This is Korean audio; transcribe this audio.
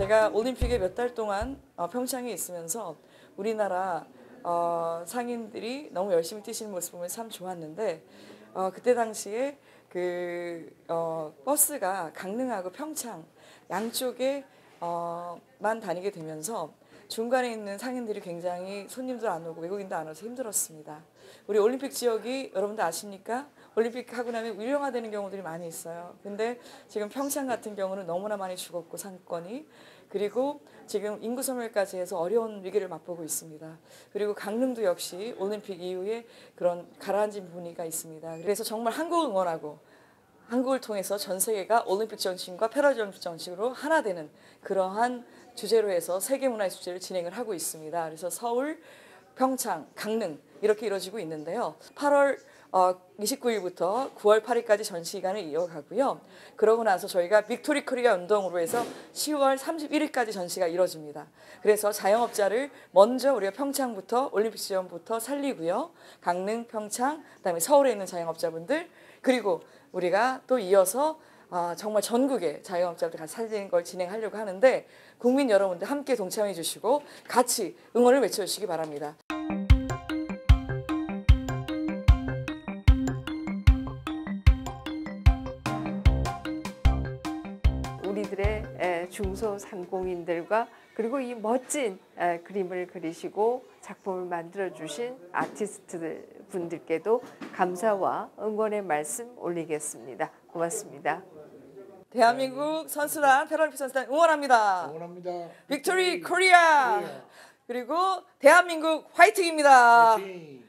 제가 올림픽에 몇 달 동안 평창에 있으면서 우리나라 상인들이 너무 열심히 뛰시는 모습 보면 참 좋았는데 그때 당시에 버스가 강릉하고 평창 양쪽에 만 다니게 되면서 중간에 있는 상인들이 굉장히 손님도 안 오고 외국인도 안 와서 힘들었습니다. 우리 올림픽 지역이 여러분들 아십니까? 올림픽 하고 나면 유령화되는 경우들이 많이 있어요. 근데 지금 평창 같은 경우는 너무나 많이 죽었고 상권이 그리고 지금 인구 소멸까지 해서 어려운 위기를 맛보고 있습니다. 그리고 강릉도 역시 올림픽 이후에 그런 가라앉은 분위기가 있습니다. 그래서 정말 한국을 응원하고 한국을 통해서 전 세계가 올림픽 정신과 패럴림픽 정신으로 하나 되는 그러한 주제로 해서 세계문화의 축제를 진행을 하고 있습니다. 그래서 서울, 평창, 강릉 이렇게 이루어지고 있는데요. 8월 29일부터 9월 8일까지 전시기간을 이어가고요. 그러고 나서 저희가 빅토리 코리아 운동으로 해서 10월 31일까지 전시가 이루어집니다. 그래서 자영업자를 먼저 우리가 평창부터 올림픽 지점부터 살리고요. 강릉, 평창, 그다음에 서울에 있는 자영업자분들 그리고 우리가 또 이어서 정말 전국의 자영업자들 같이 살리는 걸 진행하려고 하는데 국민 여러분들 함께 동참해 주시고 같이 응원을 외쳐주시기 바랍니다. 우리들의 중소상공인들과 그리고 이 멋진 그림을 그리시고 작품을 만들어 주신 아티스트 분들께도 감사와 응원의 말씀 올리겠습니다. 고맙습니다. 대한민국 선수단 패럴림픽 선수단 응원합니다. 응원합니다. 빅토리 코리아. 그리고 대한민국 화이팅입니다. 화이팅!